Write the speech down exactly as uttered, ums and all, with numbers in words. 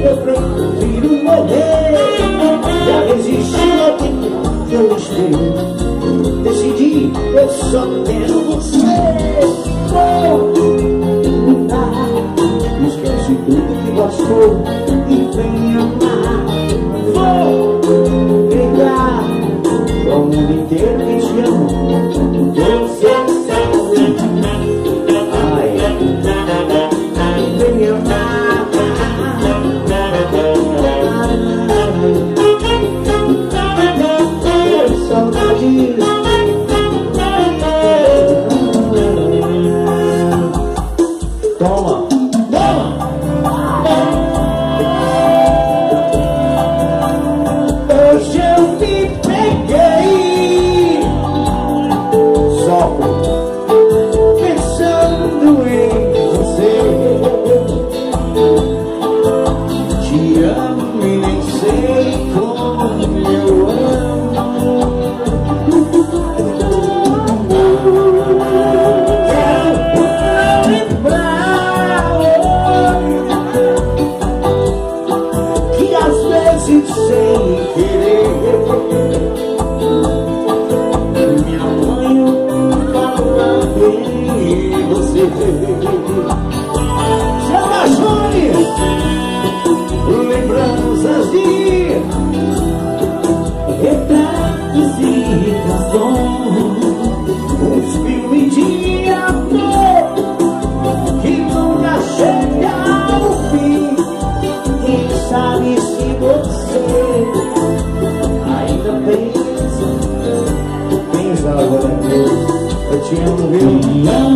eu prefiro morrer. Já resisti ao tempo que eu esperei. Decidi, eu só quero você. Vou mudar, esquece tudo que gostou e vem amar. Vou brigar com o mundo inteiro que te amo. Você sabe, ai, vem amar. Eu saudade. Toma, toma. Hoje eu me peguei só pensando em você. Te amo e nem sei como eu amo. Quero lembrar que às vezes sem querer minha mãe fala bem você. Se apaixone, lembranças de retratos e canções, um filme de amor que nunca chega ao fim. Quem sabe se você ainda pensa, pensa agora, eu te amo, viu?